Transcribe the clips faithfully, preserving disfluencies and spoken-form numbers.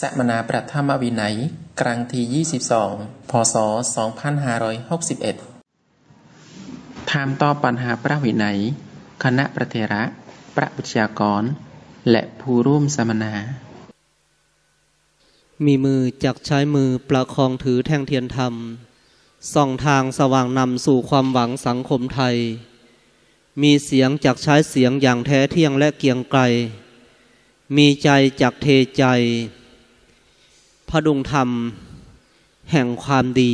สัมมนาพระธรรมวินัยครั้งที่ยี่สิบสองพ.ศ. สองพันห้าร้อยหกสิบเอ็ดถามตอบปัญหาพระวินัยคณะพระเถระพระวิทยากรและผู้ร่วมสัมมนามีมือจักใช้มือประคองถือแท่งเทียนธรรมส่องทางสว่างนำสู่ความหวังสังคมไทยมีเสียงจักใช้เสียงอย่างแท้เที่ยงและเกียงไกรมีใจจักเทใจพดุงธรรมแห่งความดี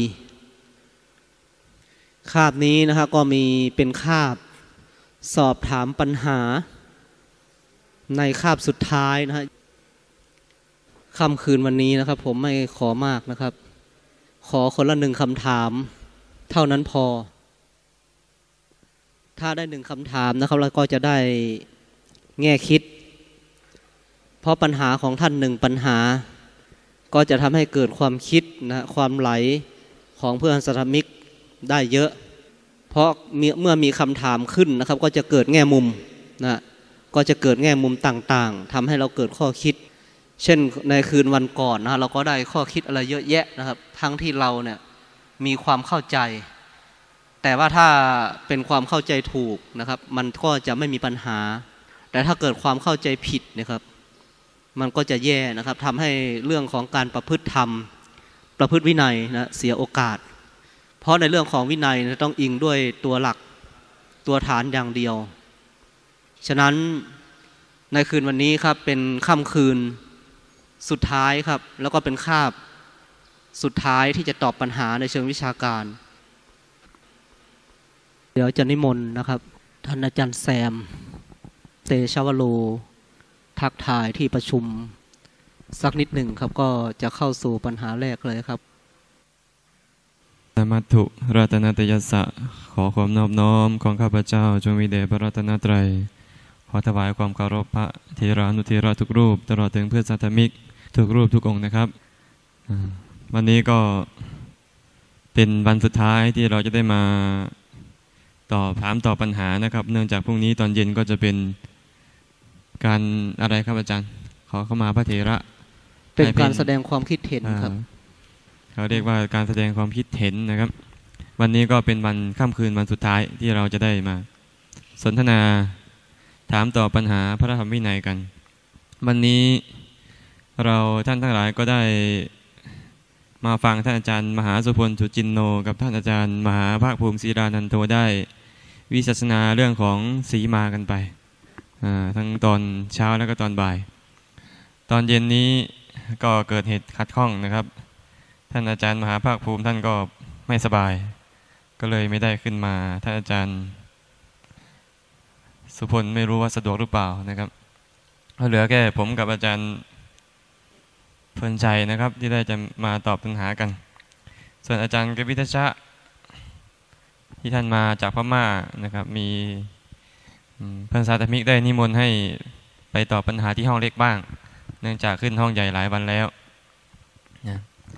คาบนี้นะฮะก็มีเป็นคาบสอบถามปัญหาในคาบสุดท้ายนะฮะค่ำคืนวันนี้นะครับผมไม่ขอมากนะครับขอคนละหนึ่งคำถามเท่านั้นพอถ้าได้หนึ่งคำถามนะครับเราก็จะได้แง่คิดเพราะปัญหาของท่านหนึ่งปัญหาก็จะทำให้เกิดความคิดนะความไหลของเพื่อนสัตมิกได้เยอะเพราะเมื่อมีคำถามขึ้นนะครับก็จะเกิดแง่มุมนะก็จะเกิดแง่มุมต่างๆทำให้เราเกิดข้อคิดเช่นในคืนวันก่อนนะเราก็ได้ข้อคิดอะไรเยอะแยะนะครับทั้งที่เราเนี่ยมีความเข้าใจแต่ว่าถ้าเป็นความเข้าใจถูกนะครับมันก็จะไม่มีปัญหาแต่ถ้าเกิดความเข้าใจผิดนะครับมันก็จะแย่นะครับทำให้เรื่องของการประพฤติธรรมประพฤติวินัยนะเสียโอกาสเพราะในเรื่องของวินัยนะต้องอิงด้วยตัวหลักตัวฐานอย่างเดียวฉะนั้นในคืนวันนี้ครับเป็นค่ำคืนสุดท้ายครับแล้วก็เป็นคาบสุดท้ายที่จะตอบปัญหาในเชิงวิชาการเดี๋ยวจะนิมนต์นะครับท่านอาจารย์แซมเตชะวโรทักทายที่ประชุมสักนิดหนึ่งครับก็จะเข้าสู่ปัญหาแรกเลยครับสมัตถุรัตนตยัสสะขอความนอบน้อมของข้าพเจ้าจงมีแด่พระรัตนตรัยขอถวายความเคารพพระเถรานุเถระทุกรูปตลอดถึงเพื่อนสัตมิกทุกรูปทุกองค์นะครับวันนี้ก็เป็นวันสุดท้ายที่เราจะได้มาตอบถามตอบปัญหานะครับเนื่องจากพรุ่งนี้ตอนเย็นก็จะเป็นการอะไรครับอาจารย์ขอเข้ามาพระเถระเป็นการแสดงความคิดเห็นครับเขาเรียกว่าการแสดงความคิดเห็นนะครับวันนี้ก็เป็นวันค่ำคืนวันสุดท้ายที่เราจะได้มาสนทนาถามตอบปัญหาพระธรรมวินัยกันวันนี้เราท่านทั้งหลายก็ได้มาฟังท่านอาจารย์มหาสุพลสุจินโนกับท่านอาจารย์มหาภาคภูมิศิรานันโทได้วิสัชนาเรื่องของสีมากันไปทั้งตอนเช้าแล้วก็ตอนบ่ายตอนเย็นนี้ก็เกิดเหตุขัดข้องนะครับท่านอาจารย์มหาภาคภูมิท่านก็ไม่สบายก็เลยไม่ได้ขึ้นมาท่านอาจารย์สุพลไม่รู้ว่าสะดวกหรือเปล่านะครับเหลือแค่ผมกับอาจารย์เพลินใจนะครับที่ได้จะมาตอบปัญหากันส่วนอาจารย์กวิทชะที่ท่านมาจากพม่านะครับมีเพื่อนสาธมิกได้นิมนต์ให้ไปตอบปัญหาที่ห้องเล็กบ้างเนื่องจากขึ้นห้องใหญ่หลายวันแล้วนะ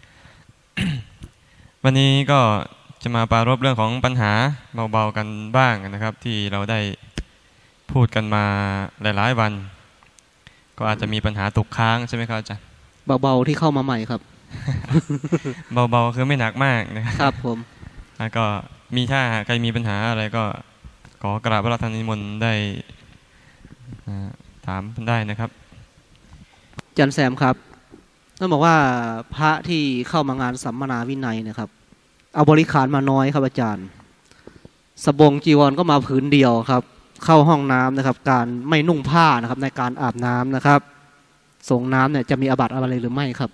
วันนี้ก็จะมาปรารภเรื่องของปัญหาเบาๆกันบ้างนะครับที่เราได้พูดกันมาหลายๆวันก็อาจจะมีปัญหาตกค้างใช่ไหมครับอาจารย์เบาๆที่เข้ามาใหม่ครับเบาๆคือไม่หนักมากนะครับผมแล้วก็มีถ้าใครมีปัญหาอะไรก็ขอกราบพระราชนิมนต์ได้ถามได้นะครับอาจารย์แซมครับต้องบอกว่าพระที่เข้ามางานสัมมนาวินัยนะครับเอาบริขารมาน้อยครับอาจารย์สบงจีวรก็มาผืนเดียวครับเข้าห้องน้ำนะครับการไม่นุ่งผ้านะครับในการอาบน้ำนะครับส่งน้ำเนี่ยจะมีอาบัติอะไรหรือไม่ครับ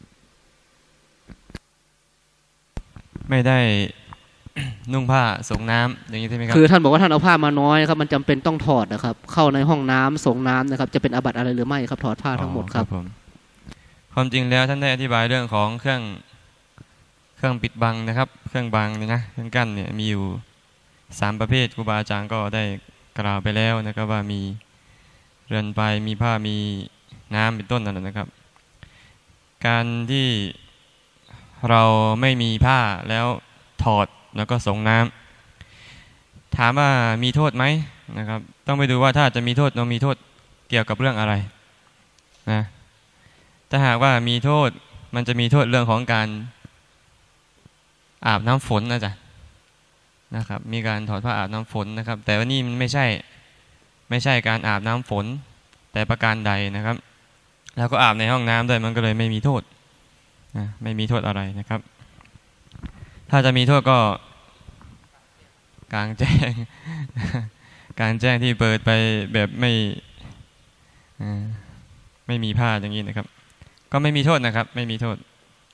ไม่ได้นุ่งผ้าส่งน้ำอย่างนี้ใช่ไหมครับคือท่านบอกว่าท่านเอาผ้ามาน้อยครับมันจำเป็นต้องถอดนะครับเข้าในห้องน้ำส่งน้ำนะครับจะเป็นอาบัติอะไรหรือไม่ครับถอดผ้าทั้งหมดครับความจริงแล้วท่านได้อธิบายเรื่องของเครื่องเครื่องปิดบังนะครับเครื่องบังเนี่ยนะเครื่องกั้นเนี่ยมีอยู่สามประเภทครูบาอาจารย์ก็ได้กล่าวไปแล้วนะครับว่ามีเรือนไฟมีผ้ามีน้ำเป็นต้นนั่นนะครับการที่เราไม่มีผ้าแล้วถอดแล้วก็ส่งน้ำถามว่ามีโทษไหมนะครับต้องไปดูว่าถ้าจะมีโทษเรามีโทษเกี่ยวกับเรื่องอะไรนะ ถถ้าหากว่ามีโทษมันจะมีโทษเรื่องของการอาบน้ำฝนนะจ๊ะนะครับมีการถอดผ้าอาบน้ำฝนนะครับแต่ว่านี่มันไม่ใช่ไม่ใช่การอาบน้ำฝนแต่ประการใดนะครับแล้วก็อาบในห้องน้ำด้วยมันก็เลยไม่มีโทษนะไม่มีโทษอะไรนะครับถ้าจะมีโทษก็กลางแจ้งกลางแจ้งที่เปิดไปแบบไม่ไม่มีผ้าอย่างนี้นะครับก็ไม่มีโทษนะครับไม่มีโทษ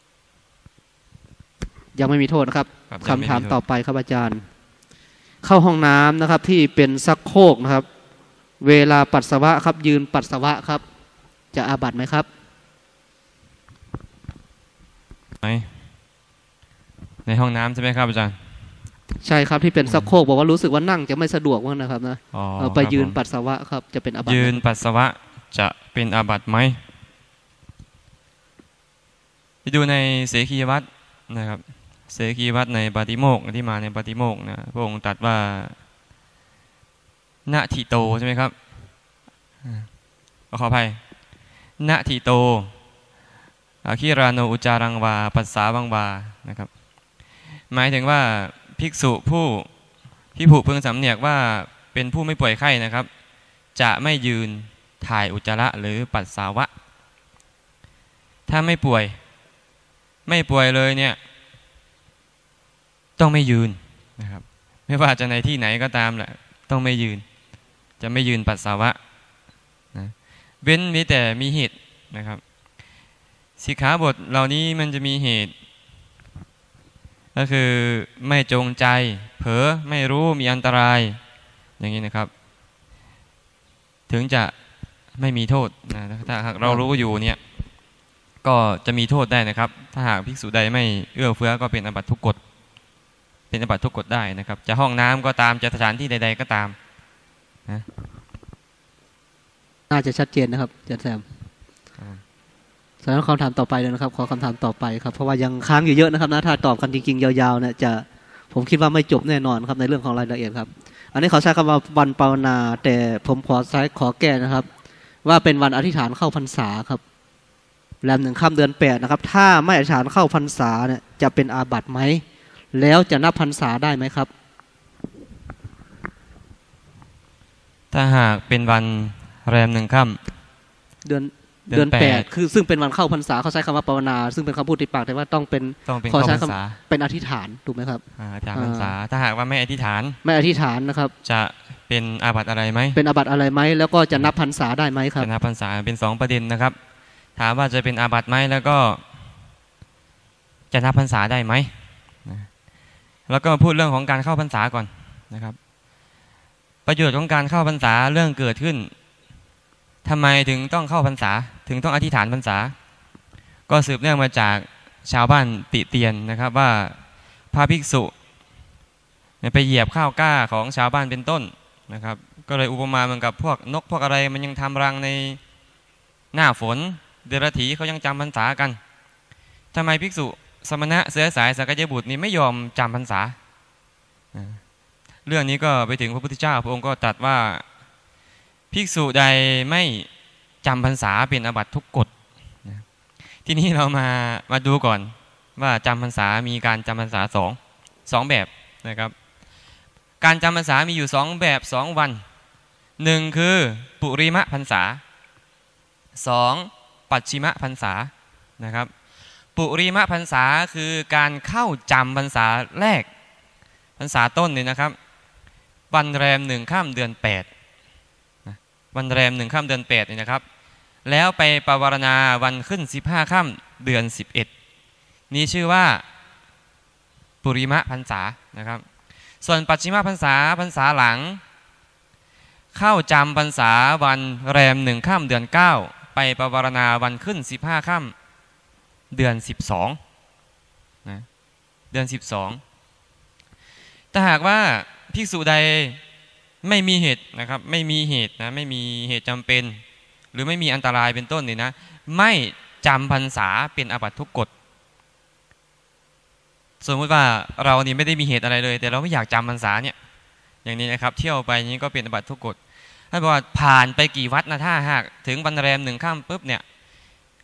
ยังไม่มีโทษนะครับคำถามต่อไปครับอาจารย์เข้าห้องน้ำนะครับที่เป็นซักโครกนะครับเวลาปัสสาวะครับยืนปัสสาวะครับจะอาบัติไหมครับไหนในห้องน้ำใช่ไหมครับอาจารย์ใช่ครับที่เป็นซักโครกบอกว่ารู้สึกว่านั่งจะไม่สะดวกว่านะครับนะไปยืนปัสสาวะครับจะเป็นอาบัติยืนปัสสาวะจะเป็นอาบัติไหมไปดูในเสขียวัตรนะครับเสขียวัตรในปาติโมกข์ที่มาในปาติโมกข์นะพระองค์ตรัสว่าณทิโตใช่ไหมครับขออภัยณทิโตอาคิราโนอุจารังวาปัสสาวังวานะครับหมายถึงว่าภิกษุผู้ที่ผูกพึงสำเนียกว่าเป็นผู้ไม่ป่วยไข้นะครับจะไม่ยืนถ่ายอุจจาระหรือปัสสาวะถ้าไม่ป่วยไม่ป่วยเลยเนี่ยต้องไม่ยืนนะครับไม่ว่าจะในที่ไหนก็ตามแหละต้องไม่ยืนจะไม่ยืนปัสสาวะนะเว้นมีแต่มีเหตุนะครับสิกขาบทเหล่านี้มันจะมีเหตุก็คือไม่จงใจเผลอไม่รู้มีอันตรายอย่างนี้นะครับถึงจะไม่มีโทษนะถ้าหากเรารู้อยู่เนี่ยก็จะมีโทษได้นะครับถ้าหากภิกษุใดไม่เอื้อเฟื้อก็เป็นอาบัติทุกกฎเป็นอาบัติทุกกฎได้นะครับจะห้องน้ำก็ตามจะสถานที่ใดๆก็ตามนะน่าจะชัดเจนนะครับอาจารย์แซมสำหรับคำถามต่อไปเลยนะครับขอคำถามต่อไปครับเพราะว่ายังค้างอยู่เยอะนะครับนะถ้าตอบกันจริงๆยาวๆเนี่ยจะผมคิดว่าไม่จบแน่นอนครับในเรื่องของรายละเอียดครับอันนี้ขอใช้คำว่าวันภาวนาแต่ผมขอใช้ขอแก้นะครับว่าเป็นวันอธิษฐานเข้าพรรษาครับแรมหนึ่งค่ำเดือนแปดนะครับถ้าไม่อธิษฐานเข้าพรรษาเนี่ยจะเป็นอาบัติไหมแล้วจะนับพรรษาได้ไหมครับถ้าหากเป็นวันแรมหนึ่งค่ำเดือนเดือนแปดคือซึ่งเป็นวันเข้าพรรษาเขาใช้คำว่าภาวนาซึ่งเป็นคำพูดติดปากแต่ว่าต้องเป็นขอใช้คำเป็นอธิษฐานถูกไหมครับอธิษฐานพรรษาถ้าหากว่าไม่อธิษฐานไม่อธิษฐานนะครับจะเป็นอาบัติอะไรไหมเป็นอาบัติอะไรไหมแล้วก็จะนับพรรษาได้ไหมครับจะนับพรรษาเป็นสองประเด็นนะครับถามว่าจะเป็นอาบัติไหมแล้วก็จะนับพรรษาได้ไหมแล้วก็มาพูดเรื่องของการเข้าพรรษาก่อนนะครับประโยชน์ของการเข้าพรรษาเรื่องเกิดขึ้นทำไมถึงต้องเข้าพรรษาถึงต้องอธิษฐานพรรษาก็สืบเนื่องมาจากชาวบ้านติเตียนนะครับว่าพระภิกษุไปเหยียบข้าวกล้าของชาวบ้านเป็นต้นนะครับก็เลยอุปมาเหมือนกับพวกนกพวกอะไรมันยังทำรังในหน้าฝนเดรัจฉีเขายังจำพรรษากันทำไมภิกษุสมณะเสื้อสายสักยบุตรนี่ไม่ยอมจำพรรษาเรื่องนี้ก็ไปถึงพระพุทธเจ้าพระองค์ก็ตรัสว่าภิกษุใดไม่จำพรรษาเป็นอาบัติทุกกฎที่นี้เรามามาดูก่อนว่าจำพรรษามีการจำพรรษาสองสองแบบนะครับการจำพรรษามีอยู่สองแบบสองวันหนึ่งคือปุริมะพรรษาสองปัจฉิมพรรษานะครับปุริมะพรรษาคือการเข้าจำพรรษาแรกพรรษาต้นนี่นะครับวันแรมหนึ่งค่ำเดือนแปดวันแรมหนึ่งค่ำเดือนแปดนี่นะครับแล้วไปปวารณาวันขึ้นสิบห้าค่ำเดือนสิบเอ็ดนี่ชื่อว่าปุริมะพรรษานะครับส่วนปัจฉิมพรรษาพรรษาหลังเข้าจำพรรษาวันแรมหนึ่งค่ำเดือนเก้าไปปวารณาวันขึ้นสิบห้าค่ำเดือนสิบสองนะเดือนสิบสองถ้าหากว่าภิกษุใดไม่มีเหตุนะครับไม่มีเหตุนะไม่มีเหตุจำเป็นหรือไม่มีอันตรายเป็นต้นนี่นะไม่จำพรรษาเป็นอาบัติทุกกฎสมมติว่าเรานี่ไม่ได้มีเหตุอะไรเลยแต่เราไม่อยากจำพรรษาเนี่ยอย่างนี้นะครับเที่ยวไปนี้ก็เป็นอาบัติทุกกฎท่านบอกว่าผ่านไปกี่วัดนะถ้าหากถึงวันแรมหนึ่งค่ำปุ๊บเนี่ย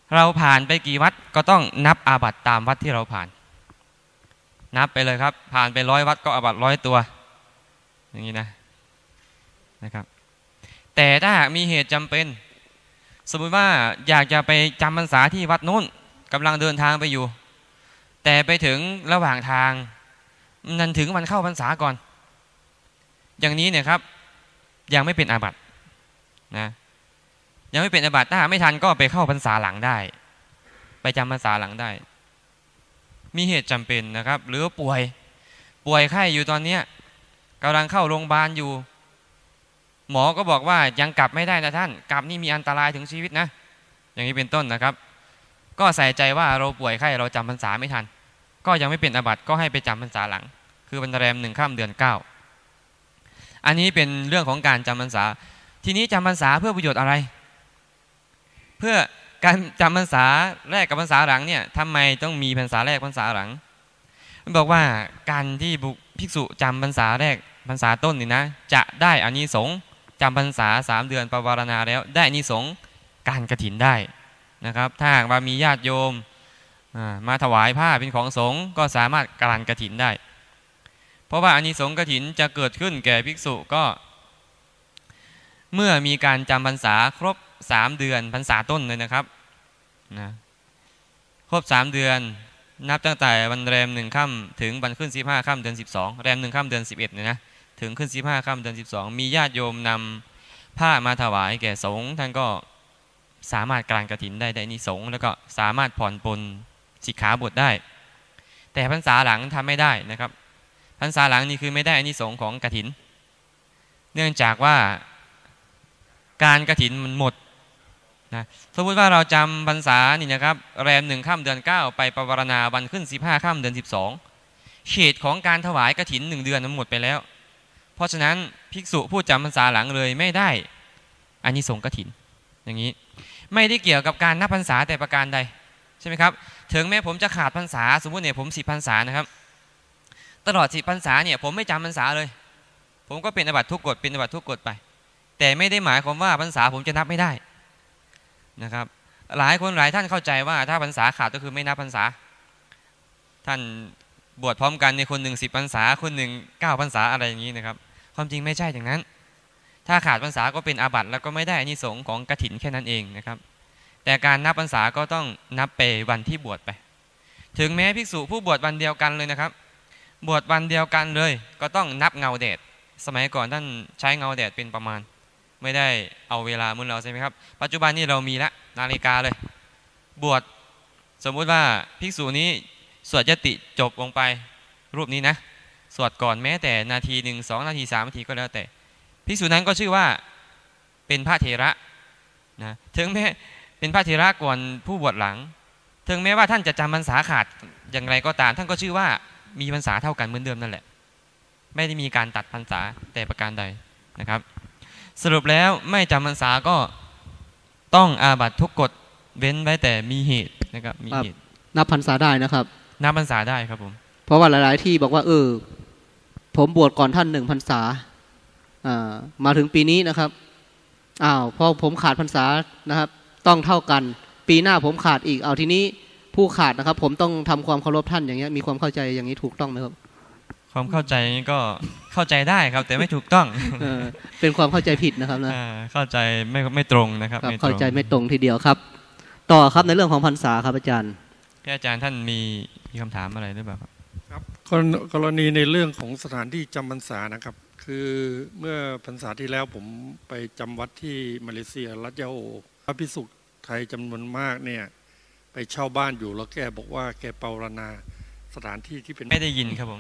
เราผ่านไปกี่วัดก็ต้องนับอาบัติตามวัดที่เราผ่านนับไปเลยครับผ่านไปร้อยวัดก็อาบัติร้อยตัวอย่างนี้นะนะครับแต่ถ้าหากมีเหตุจำเป็นสมมติว่าอยากจะไปจำพรรษาที่วัดนู้นกำลังเดินทางไปอยู่แต่ไปถึงระหว่างทางนั่นถึงวันเข้าพรรษาก่อนอย่างนี้เนี่ยครับยังไม่เป็นอาบัตินะยังไม่เป็นอาบัติถ้าไม่ทันก็ไปเข้าพรรษาหลังได้ไปจำพรรษาหลังได้มีเหตุจำเป็นนะครับหรือป่วยป่วยไข้อยู่ตอนนี้กำลังเข้าโรงพยาบาลอยู่หมอก็บอกว่ายังกลับไม่ได้นะท่านกลับนี่มีอันตรายถึงชีวิตนะอย่างนี้เป็นต้นนะครับก็ใส่ใจว่าเราป่วยไข้เราจำพรรษาไม่ทันก็ยังไม่เป็นอาบัติก็ให้ไปจำพรรษาหลังคือวันแรมหนึ่งค่ำเดือนเก้าอันนี้เป็นเรื่องของการจำพรรษาทีนี้จำพรรษาเพื่อประโยชน์อะไรเพื่อการจำพรรษาแรกกับพรรษาหลังเนี่ยทำไมต้องมีพรรษาแรกพรรษาหลังมันบอกว่าการที่ภิกษุจำพรรษาแรกพรรษาต้นนี่นะจะได้อานิสงส์จำพรรษาสามเดือนปวารณาแล้วได้อานิสงส์การกฐินได้นะครับถ้าหากว่ามีญาติโยมมาถวายผ้าเป็นของสงฆ์ก็สามารถการกฐินได้เพราะว่าอานิสงส์กฐินจะเกิดขึ้นแก่ภิกษุก็เมื่อมีการจำพรรษาครบสามเดือนพรรษาต้นเลยนะครับนะครบสามเดือนนับตั้งแต่วันแรมหนึ่งค่ำถึงวันขึ้นสิบห้าค่ำเดือนสิบสองแรมหนึ่งค่ำเดือนสิบเอ็ดเนี่ยนะถึงขึ้นสิบห้าค่ำเดือนสิบสองมีญาติโยมนำผ้ามาถวายแก่สงฆ์ท่านก็สามารถการกฐินได้ได้อานิสงส์แล้วก็สามารถผ่อนปลนสิกขาบทได้แต่พรรษาหลังทำไม่ได้นะครับพรรษาหลังนี่คือไม่ได้อานิสงส์ของกฐินเนื่องจากว่าการกฐินมันหมดนะสมมติว่าเราจำพรรษานี่นะครับแรมหนึ่งค่ำเดือนเก้าไปปวารณาวันขึ้นสิบห้าค่ำเดือนสิบสองเขตของการถวายกฐินหนึ่งเดือนมันหมดไปแล้วเพราะฉะนั้นภิกษุผู้จำพรรษาหลังเลยไม่ได้อานิสงส์กฐินอย่างนี้ไม่ได้เกี่ยวกับการนับพรรษาแต่ประการใดใช่ไหมครับถึงแม้ผมจะขาดพรรษาสมมติเนี่ยผมสิบพรรษานะครับตลอดสิบพรรษาเนี่ยผมไม่จำพรรษาเลยผมก็เป็นอาบัติทุกกฎเป็นอาบัติทุกกฎไปแต่ไม่ได้หมายความว่าพรรษาผมจะนับไม่ได้นะครับหลายคนหลายท่านเข้าใจว่าถ้าพรรษาขาดก็คือไม่นับพรรษาท่านบวชพร้อมกันในคนหนึ่งสิบพรรษาคนหนึ่งเก้าพรรษาอะไรอย่างนี้นะครับความจริงไม่ใช่อย่างนั้นถ้าขาดพรรษาก็เป็นอาบัติแล้วก็ไม่ได้อานิสงส์ของกฐินแค่นั้นเองนะครับแต่การนับพรรษาก็ต้องนับไปวันที่บวชไปถึงแม้ภิกษุผู้บวชวันเดียวกันเลยนะครับบวชวันเดียวกันเลยก็ต้องนับเงาแดดสมัยก่อนท่านใช้เงาแดดเป็นประมาณไม่ได้เอาเวลาเหมือนเราใช่ไหมครับปัจจุบันนี้เรามีละนาฬิกาเลยบวชสมมุติว่าภิกษุนี้สวดยติจบลงไปรูปนี้นะสวดก่อนแม้แต่นาทีหนึ่งสองนาทีสามนาทีก็แล้วแต่ภิกษุนั้นก็ชื่อว่าเป็นพระเถระนะถึงแม้เป็นพระเถระก่อนผู้บวชหลังถึงแม้ว่าท่านจะจำพรรษาขาดอย่างไรก็ตามท่านก็ชื่อว่ามีพรรษาเท่ากันเหมือนเดิมนั่นแหละไม่ได้มีการตัดพรรษาแต่ประการใดนะครับสรุปแล้วไม่จำพรรษาก็ต้องอาบัติทุกกฎเว้นไว้แต่มีเหตุนะครับมีเหตุนับพรรษาได้นะครับนับพรรษาได้ครับผมเพราะว่าหลายๆที่บอกว่าเออผมบวชก่อนท่านหนึ่งพรรษาอ่ามาถึงปีนี้นะครับอ้าวพอผมขาดพรรษานะครับต้องเท่ากันปีหน้าผมขาดอีกเอาทีนี้ผู้ขาดนะครับผมต้องทำความเคารพท่านอย่างเงี้ยมีความเข้าใจอย่างนี้ถูกต้องไหมครับความเข้าใจก็เข้าใจได้ครับแต่ไม่ถูกต้องเป็นความเข้าใจผิดนะครับนะเข้าใจไม่ไม่ตรงนะครับเข้าใจไม่ตรงทีเดียวครับต่อครับในเรื่องของพรรษาครับอาจารย์อาจารย์ท่านมีมีคำถามอะไรหรือเปล่าครับครับกรณีในเรื่องของสถานที่จำพรรษานะครับคือเมื่อพรรษาที่แล้วผมไปจำวัดที่มาเลเซียรัฐยาโฮพระภิกษุไทยจำนวนมากเนี่ยไปเช่าบ้านอยู่แล้วแกบอกว่าแกปรารณาสถานที่ที่เป็นไม่ได้ยินครับผม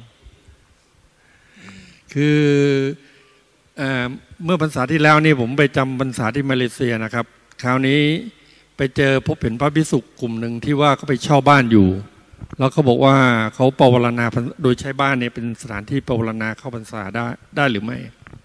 คือเอ่อเมื่อพรรษาที่แล้วนี่ผมไปจำพรรษาที่มาเลเซียนะครับคราวนี้ไปเจอพบเห็นพระภิกษุกลุ่มหนึ่งที่ว่าเขาไปเช่าบ้านอยู่แล้วเขาบอกว่าเขาปรารณาโดยใช้บ้านเนี่ยเป็นสถานที่ปรารณาเข้าพรรษาได้ได้หรือไม่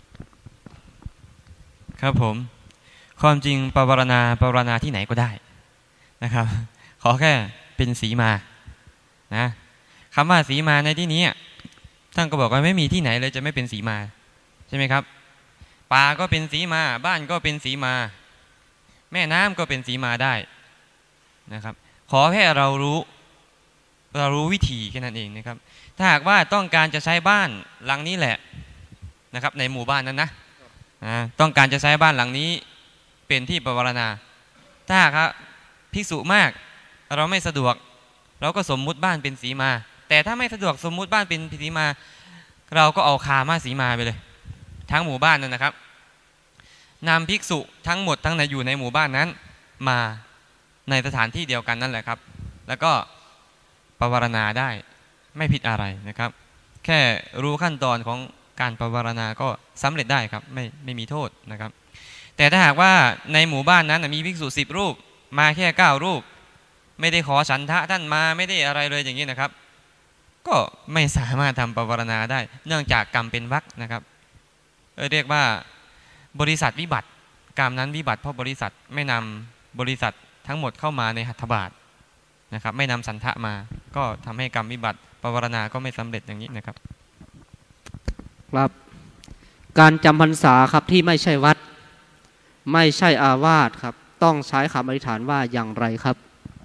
ครับผมความจริงปรารณาปรารณาที่ไหนก็ได้นะครับขอแค่เป็นสีมานะคำว่าสีมาในที่นี้ท่านก็บอกว่าไม่มีที่ไหนเลยจะไม่เป็นสีมาใช่ไหมครับป่าก็เป็นสีมาบ้านก็เป็นสีมาแม่น้ำก็เป็นสีมาได้นะครับขอแค่เรารู้เรารู้วิธีแค่นั้นเองนะครับถ้าหากว่าต้องการจะใช้บ้านหลังนี้แหละนะครับในหมู่บ้านนั้นนะต้องการจะใช้บ้านหลังนี้เป็นที่ปวารณาถ้าครับภิกษุมากเราไม่สะดวกเราก็สมมุติบ้านเป็นสีมาแต่ถ้าไม่สะดวกสมมุติบ้านเป็นสีมาเราก็เอาคามาสีมาไปเลยทั้งหมู่บ้านนั่นนะครับนำภิกษุทั้งหมดทั้งในอยู่ในหมู่บ้านนั้นมาในสถานที่เดียวกันนั่นแหละครับแล้วก็ปวารณาได้ไม่ผิดอะไรนะครับแค่รู้ขั้นตอนของการปวารณาก็สำเร็จได้ครับไม่ไม่มีโทษนะครับแต่ถ้าหากว่าในหมู่บ้านนั้นมีภิกษุสิบรูปมาแค่เก้ารูปไม่ได้ขอฉันทะท่านมาไม่ได้อะไรเลยอย่างนี้นะครับก็ไม่สามารถทำปวารณาได้เนื่องจากกรรมเป็นวรรคนะครับเรียกว่าบริษัทวิบัติกรรมนั้นวิบัติเพราะบริษัทไม่นำบริษัททั้งหมดเข้ามาในหัตถบาทนะครับไม่นำสันทะมาก็ทำให้กรรมวิบัติปวารณาก็ไม่สำเร็จอย่างนี้นะครับครับการจำพรรษาครับที่ไม่ใช่วัดไม่ใช่อาวาสครับต้องใช้คำอธิษฐานว่าอย่างไรครับ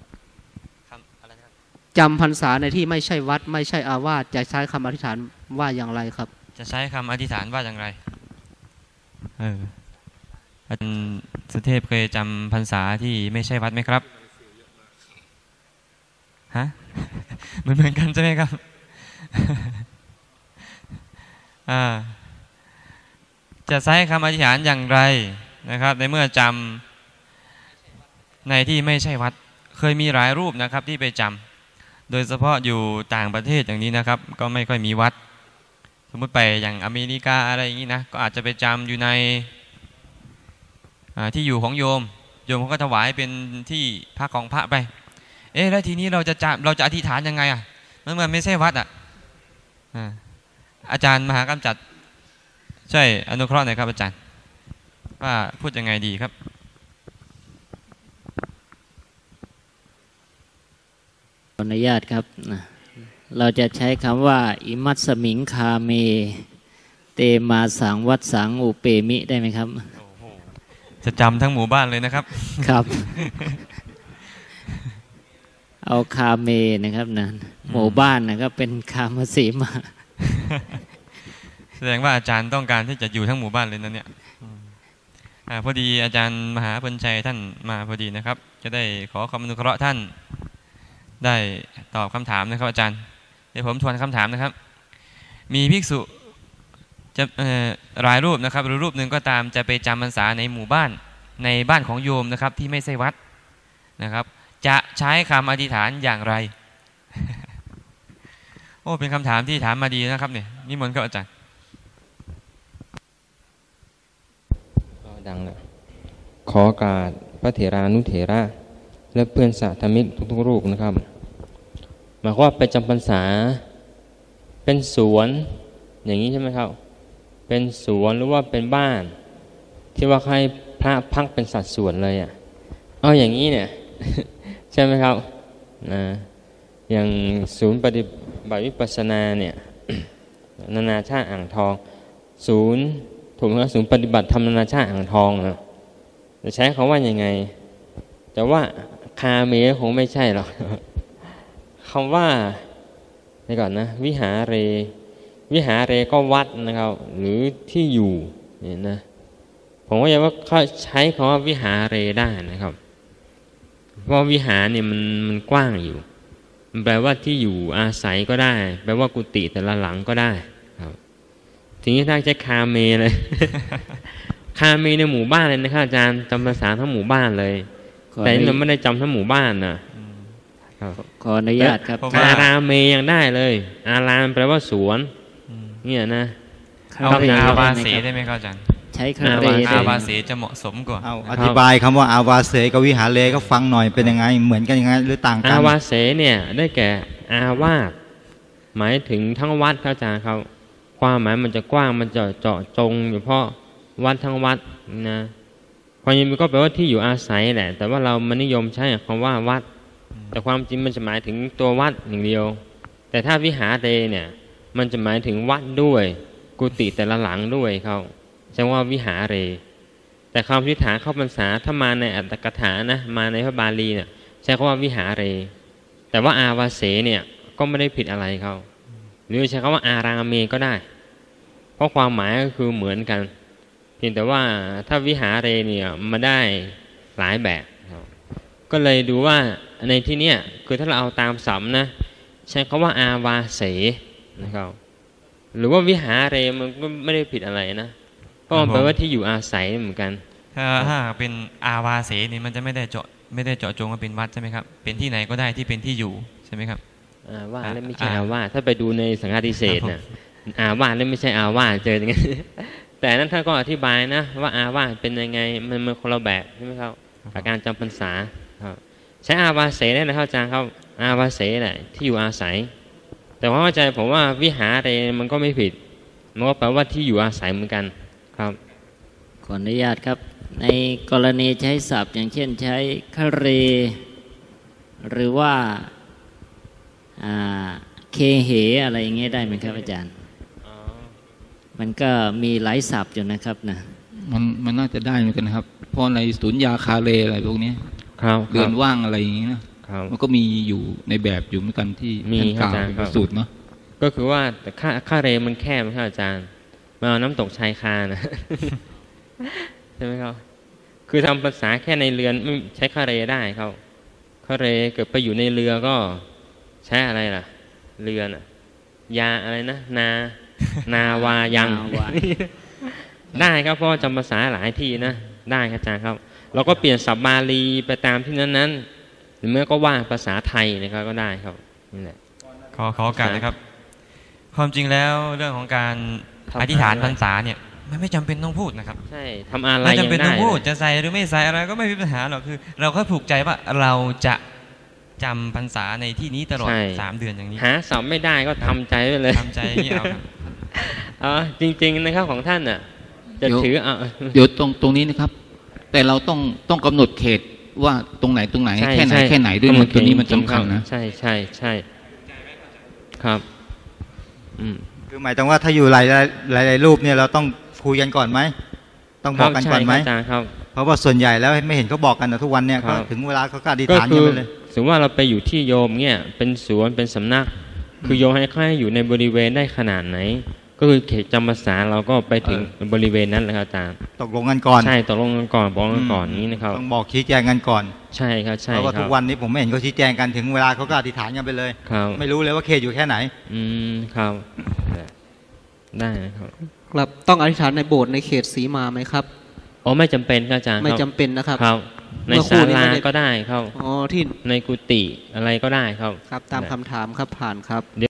จำพรรษาในที่ไม่ใช่วัดไม่ใช่อาวาสจะใช้คำอธิษฐานว่าอย่างไรครับจะใช้คำอธิษฐานว่าอย่างไรเอออาจารย์สุเทพเคยจำพรรษาที่ไม่ใช่วัดไหมครับฮะเหมือนเหมือนกันใช่ไหมครับอ่าจะใช้คำอธิษฐานอย่างไรนะครับในเมื่อจำในที่ไม่ใช่วัดเคยมีหลายรูปนะครับที่ไปจำโดยเฉพาะอยู่ต่างประเทศอย่างนี้นะครับก็ไม่ค่อยมีวัดสมมติไปอย่างอเมริกาอะไรอย่างนี้นะก็อาจจะไปจำอยู่ในที่อยู่ของโยมโยมเขาก็ถวายเป็นที่พักของพระไปเอ๊ะแล้วทีนี้เราจะจำเราจะอธิษฐานยังไงอ่ะมันมันไม่ใช่วัดอ่ะอาจารย์มหากำจัดช่วยอนุเคราะห์หน่อยครับอาจารย์ว่าพูดยังไงดีครับขออนุญาตครับเราจะใช้คำว่าอิมัตสมิงคาเมเตมาสังวัดสังอุเปมิได้ไหมครับจะจำทั้งหมู่บ้านเลยนะครับครับเอาคาเมนะครับนะหมู่บ้านนะครับเป็นคามสีมาแสดงว่าอาจารย์ต้องการที่จะอยู่ทั้งหมู่บ้านเลยนะเนี่ยอพอดีอาจารย์มหาพลชัยท่านมาพอดีนะครับจะได้ขอความอนุเคราะห์ท่านได้ตอบคำถามนะครับอาจารย์เดี๋ยวผมทวนคำถามนะครับมีภิกษุจะรายรูปนะครับหรือรูปหนึ่งก็ตามจะไปจำพรรษาในหมู่บ้านในบ้านของโยมนะครับที่ไม่ใช่วัดนะครับจะใช้คำอธิษฐานอย่างไรโอ้เป็นคำถามที่ถามมาดีนะครับเนี่ยนิมนต์ครับอาจารย์ดังเลยขอการพระเถรานุเถระและเพื่อนสาธมิกทุกๆรูปนะครับหมายความว่าไปจำพรรษาเป็นสวนอย่างนี้ใช่ไหมครับเป็นสวนหรือว่าเป็นบ้านที่ว่าให้พระพักเป็นสัดส่วนเลยอ่ะเอาอย่างนี้เนี่ยใช่ไหมครับนะอย่างศูนย์ปฏิบัติวิปัสสนาเนี่ยนานาชาติอ่างทองศูนย์ถูกไหมครับศูนย์ปฏิบัติธรรมนานาชาติอ่างทองนะจะใช้คำว่ายังไงแต่ว่าคาเมคงไม่ใช่หรอกคำว่าไปก่อนนะวิหาเรวิหาเรก็วัดนะครับหรือที่อยู่เนี่ยนะผมว่าจะว่าเขาใช้คำว่าวิหาเรได้นะครับเพราะวิหารเนี่ยมันมันกว้างอยู่มันแปลว่าที่อยู่อาศัยก็ได้แปลว่ากุฏิแต่ละหลังก็ได้ครับทีนี้ถ้าใช้คาเมเลยคาเมในหมู่บ้านเลยนะครับอาจารย์จำภาษาทั้งหมู่บ้านเลยแต่เราไม่ได้จำทั้งหมู่บ้านนะขออนุญาตครับอารามเมยังได้เลยอารามแปลว่าสวนเนี่ยนะเอาอาวาเสได้ไหมครับอาจารย์ใช้คำอาวาเสจะเหมาะสมกว่าเอาอธิบายคำว่าอาวาเสกับวิหารเลก็ฟังหน่อยเป็นยังไงเหมือนกันยังไงหรือต่างกันอาวาเสเนี่ยได้แก่อาวาสหมายถึงทั้งวัดครับอาจารย์ครับความหมายมันจะกว้างมันจะเจาะจงเฉพาะวัดทั้งวัดนะความจริงมันก็แปลว่าที่อยู่อาศัยแหละแต่ว่าเรามันนิยมใช้คำว่าวัดแต่ความจริงมันจะหมายถึงตัววัดอย่างเดียวแต่ถ้าวิหารเรเนี่ยมันจะหมายถึงวัดด้วยกุฏิแต่ละหลังด้วยเขาใช้ว่าวิหารเรแต่คำอธิษฐานเข้าพรรษาถ้ามาในอัตถกถานะมาในพระบาลีเนี่ยใช้คำว่าวิหาเรแต่ว่าอาวาเสเนี่ยก็ไม่ได้ผิดอะไรเขาหรือใช้คำว่าอาราเมก็ได้เพราะความหมายก็คือเหมือนกันเพียงแต่ว่าถ้าวิหาเรเนี่ยมาได้หลายแบบก็เลยดูว่าในที่เนี้ยคือถ้าเราเอาตามศัพท์นะใช้คำว่าอาวาเสนะครับหรือว่าวิหาเรมันก็ไม่ได้ผิดอะไรนะเพราะมันแปลว่าที่อยู่อาศัยเหมือนกันถ้าถ้าเป็นอาวาเสนี่มันจะไม่ได้เจาะไม่ได้เจาะจงว่าเป็นวัดใช่ไหมครับเป็นที่ไหนก็ได้ที่เป็นที่อยู่ใช่ไหมครับอาวาสไม่ใช่อาวาสถ้าไปดูในสังฆาทิเศษนะอาวาสไม่ใช่อาวาสเจออย่างนี้แต่นั้นท่านก็อธิบายนะว่าอาวาสเป็นยังไงมันมันคนละแบบใช่ไหมครับกับการจำพรรษาครับใช้อาวาเสได้นะครับอาจารย์ครับอาวาเสแหละที่อยู่อาศัยแต่ความเข้าใจผมว่าวิหาเรมันก็ไม่ผิดมันก็แปลว่าที่อยู่อาศัยเหมือนกันครับขออนุญาตครับในกรณีใช้ศัพท์อย่างเช่นใช้คะเรหรือว่าเคเหอะไรอย่างเงี้ยได้ไหมครับอาจารย์มันก็มีหลายศัพท์อยู่นะครับนะมันมันน่าจะได้เหมือนกันครับเพราะในสุญญาคาเรอะไรพวกนี้เดือนว่างอะไรอย่างงี้นะมันก็มีอยู่ในแบบอยู่เหมือนกันที่มีกล่าวเป็นสูตรเนาะก็คือว่าแต่ค่าค่าเรมันแคบไหมครับอาจารย์มาเอาน้ำตกชายคานะใช่ไหมครับคือทำภาษาแค่ในเรือนไม่ใช้ค่าเรได้ครับค่าเรเกิดไปอยู่ในเรือก็ใช้อะไรล่ะเรือนยาอะไรนะนานาวายังได้ครับเพราะจำภาษาหลายที่นะได้ครับอาจารย์ครับเราก็เปลี่ยนศัพท์บาลีไปตามที่นั้นๆหรือเมื่อก็ว่าภาษาไทยนะครับก็ได้ครับนี่แหละขอขอโอกาสนะครับความจริงแล้วเรื่องของการอธิษฐานพรรษาเนี่ยมันไม่จำเป็นต้องพูดนะครับใช่ทำอะไรไม่จำเป็นต้องพูดจะใส่หรือไม่ใส่อะไรก็ไม่มีปัญหาหรอกคือเราก็ผูกใจว่าเราจะจำพรรษาในที่นี้ตลอดสามเดือนอย่างนี้หาศัพท์ไม่ได้ก็ทำใจไปเลยทำใจอย่างนี้เอาครับอ๋อจริงๆนะครับของท่านน่ะจะถือเอาเดี๋ยวตรงตรงนี้นะครับแต่เราต้องต้องกำหนดเขตว่าตรงไหนตรงไหนแค่ไหนแค่ไหนด้วยมันตัวนี้มันสำคัญนะใช่ใช่ใช่ครับอืมคือหมายถึงว่าถ้าอยู่หลายหลายหลายรูปเนี่ยเราต้องคุยกันก่อนไหมต้องบอกกันก่อนไหมเพราะว่าส่วนใหญ่แล้วไม่เห็นเขาบอกกันนะทุกวันเนี่ยก็ถึงเวลาเขาก็อธิษฐานกันไปเลยสมมติว่าเราไปอยู่ที่โยมเนี่ยเป็นสวนเป็นสำนักคือโยมให้ค่อยอยู่ในบริเวณได้ขนาดไหนก็คือเขตจำพรรษาเราก็ไปถึงบริเวณนั้นแหละครับอาจารย์ตกลงกันก่อนใช่ตกลงกันก่อนบอกกันก่อนนี้นะครับต้องบอกชี้แจงกันก่อนใช่ครับใช่เพราะว่าทุกวันนี้ผมไม่เห็นเขาชี้แจงกันถึงเวลาเขาก็อธิษฐานกันไปเลยไม่รู้เลยว่าเขตอยู่แค่ไหนอืมครับได้ครับครับต้องอธิษฐานในโบสถ์ในเขตสีมาไหมครับอ๋อไม่จำเป็นครับอาจารย์ไม่จำเป็นนะครับครับในศาลาก็ได้ครับอ๋อที่ในกุฏิอะไรก็ได้ครับครับตามคำถามครับผ่านครับ